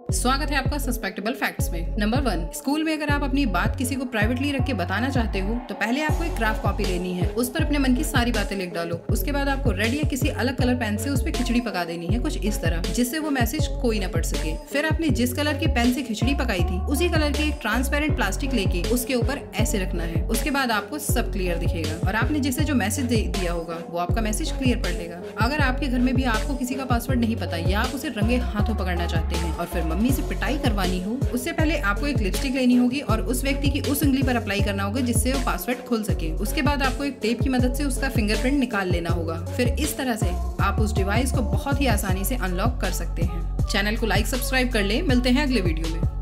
स्वागत है आपका सस्पेक्टेबल फैक्ट्स में। नंबर 1, स्कूल में अगर आप अपनी बात किसी को प्राइवेटली रख के बताना चाहते हो तो पहले आपको एक क्राफ्ट कॉपी लेनी है, उस पर अपने मन की सारी बातें लिख डालो। उसके बाद आपको रेड या किसी अलग कलर पेन से उस पर खिचड़ी पका देनी है, कुछ इस तरह जिससे वो मैसेज कोई ना पढ़ सके। फिर आपने जिस कलर के पेन से खिचड़ी पकाई थी उसी कलर के एक ट्रांसपेरेंट प्लास्टिक लेके उसके ऊपर ऐसे रखना है। उसके बाद आपको सब क्लियर दिखेगा और आपने जिसे जो मैसेज दिया होगा वो आपका मैसेज क्लियर पढ़ लेगा। अगर आपके घर में भी आपको किसी का पासवर्ड नहीं पता या आप उसे रंगे हाथों पकड़ना चाहते हैं और फिर मम्मी से पिटाई करवानी हो, उससे पहले आपको एक लिपस्टिक लेनी होगी और उस व्यक्ति की उस उंगली पर अप्लाई करना होगा जिससे वो पासवर्ड खुल सके। उसके बाद आपको एक टेप की मदद से उसका फिंगरप्रिंट निकाल लेना होगा। फिर इस तरह से आप उस डिवाइस को बहुत ही आसानी से अनलॉक कर सकते हैं। चैनल को लाइक सब्सक्राइब कर ले। मिलते हैं अगले वीडियो में।